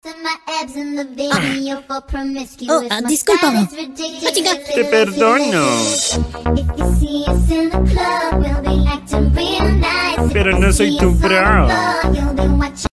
Discúlpame. Ah, chica. Te perdono. Pero no soy tu bro.